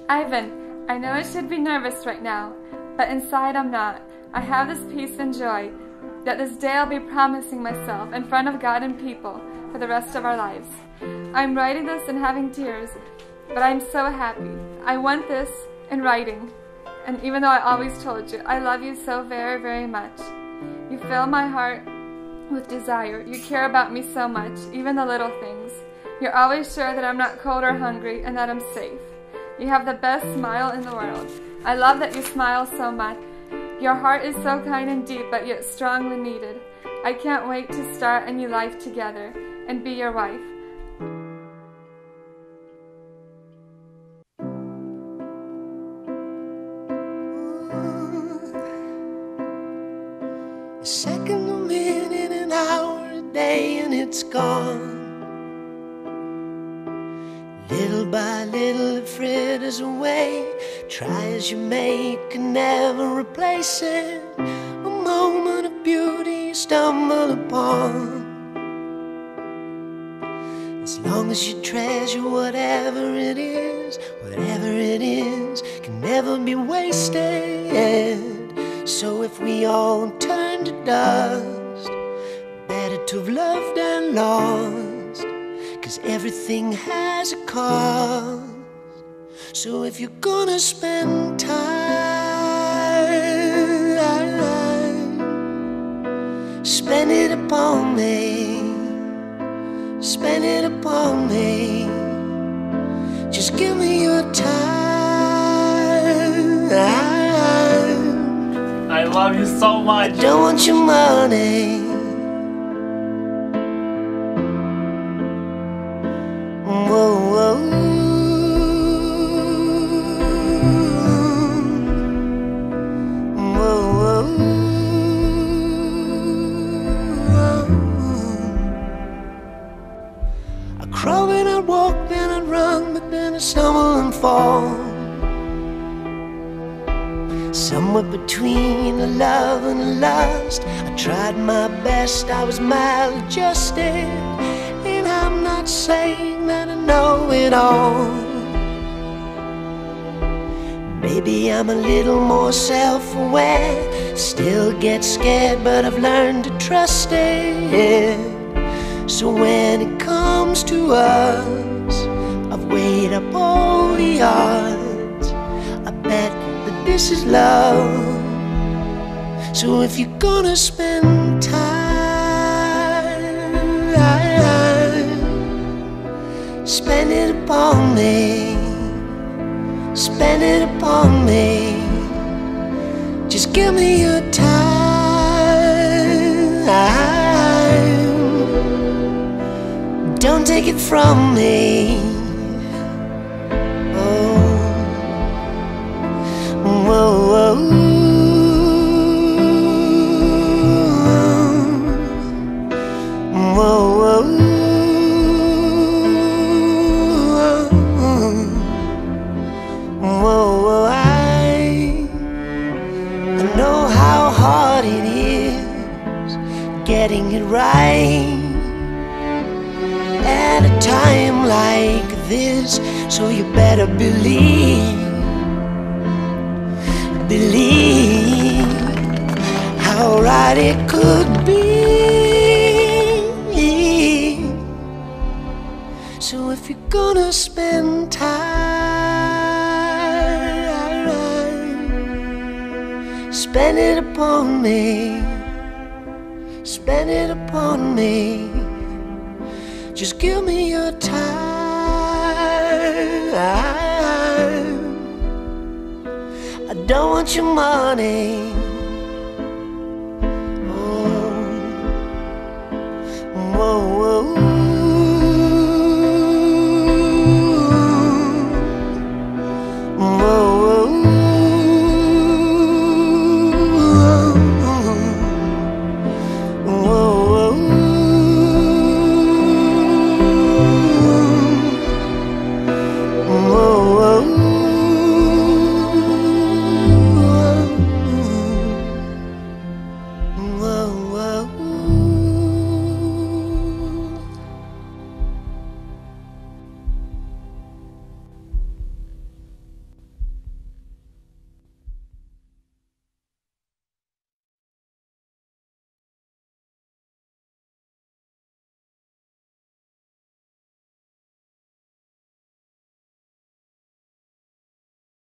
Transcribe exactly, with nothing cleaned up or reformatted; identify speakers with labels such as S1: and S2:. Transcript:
S1: Ivan, I know I should be nervous right now, but inside I'm not. I have this peace and joy that this day I'll be promising myself in front of God and people for the rest of our lives. I'm writing this and having tears, but I'm so happy. I want this in writing, and even though I always told you, I love you so very, very much. You fill my heart with desire. You care about me so much, even the little things. You're always sure that I'm not cold or hungry and that I'm safe. You have the best smile in the world. I love that you smile so much. Your heart is so kind and deep, but yet strongly needed. I can't wait to start a new life together and be your wife.
S2: A second, a minute, an hour, a day, and it's gone. Little by little it fritters away. Try as you may, you can never replace it. A moment of beauty you stumble upon. As long as you treasure whatever it is, whatever it is can never be wasted. So if we all turn to dust, better to have loved and lost, 'cause everything has a cost. So if you're gonna spend time, spend it upon me, spend it upon me. Just give me your time.
S3: I love you so much.
S2: I don't want your money. Whoa, whoa. Whoa, whoa. I crawl and I walk, then I run, but then I stumble and fall. Somewhere between a love and a lust, I tried my best, I was maladjusted. And I'm not saying that I know it all. Maybe I'm a little more self-aware, still get scared, but I've learned to trust it. So when it comes to us, I've weighed up all the odds. I bet that this is love. So if you're gonna spend time, spend it upon me, spend it upon me. Just give me your time. Don't take it from me. Oh, whoa, whoa. Whoa, whoa. Whoa, whoa, I, I know how hard it is getting it right at a time like this. So you better believe, believe how right it could be. So if you're gonna spend time, spend it upon me, spend it upon me. Just give me your time. I don't want your money.